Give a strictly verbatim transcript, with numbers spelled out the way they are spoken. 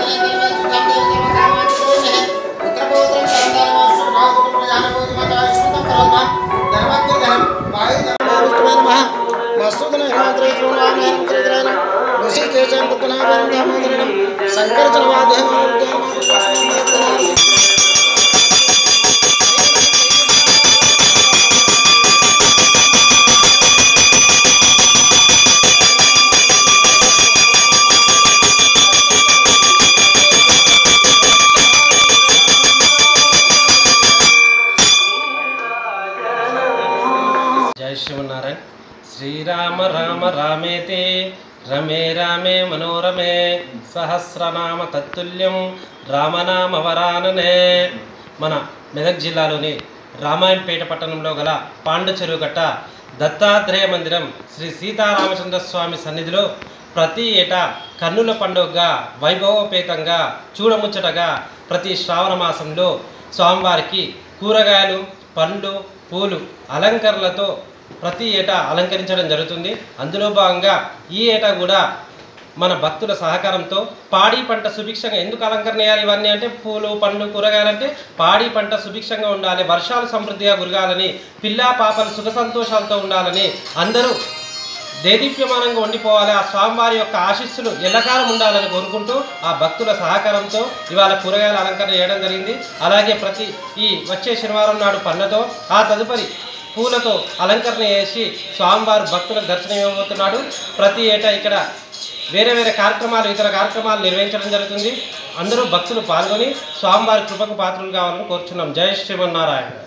श्रीमन्नारायण श्रीराम राम रामेते रमे रामे मनोरमे सहस्रनाम तत्तुल्यं रामनाम वरानने మన మెదక్ జిల్లాలోని రామాయంపేట పట్టణంలో గల పాండు చెరువు గట్ట దత్తాత్రేయ మందిరం శ్రీ సీతారామచంద్ర స్వామి సన్నిధిలో ప్రతి ఏటా కన్నుల పండుగగా వైభవోపేతంగా చూడముచ్చటగా ప్రతి శ్రావణ మాసంలో స్వామివారికి కూరగాయలు పండ్లు పూలు అలంకరణలతో ప్రతి ఏటా అలంకరించడం జరుగుతుంది. అందులో భాగంగా ఈ ఏటా కూడా మన భక్తుల సహకారంతో పాడి పంట సుభిక్షంగా ఎందుకు అలంకరణ చేయాలి ఇవన్నీ అంటే పూలు పండ్లు కూరగాయలంటే పాడి పంట సుభిక్షంగా ఉండాలి, వర్షాలు సమృద్ధిగా కురగాలని, పిల్లా పాపలు సుఖ సంతోషాలతో ఉండాలని, అందరూ దేదీప్యమానంగా ఉండిపోవాలి, ఆ స్వామివారి యొక్క ఆశీస్సులు ఎల్లకాలం ఉండాలని కోరుకుంటూ ఆ భక్తుల సహకారంతో ఇవాళ కూరగాయల అలంకరణ చేయడం జరిగింది. అలాగే ప్రతి ఈ వచ్చే శనివారం నాడు పండ్లతో ఆ తదుపరి పూలతో అలంకరణ చేసి స్వామివారు భక్తులకు దర్శనం ఇవ్వబోతున్నాడు. ప్రతి ఏటా ఇక్కడ వేరే వేరే కార్యక్రమాలు ఇతర కార్యక్రమాలు నిర్వహించడం జరుగుతుంది. అందరూ భక్తులు పాల్గొని స్వామివారి కృపకు పాత్రలు కావాలని కోరుచున్నాం. జై శ్రీమన్నారాయణ.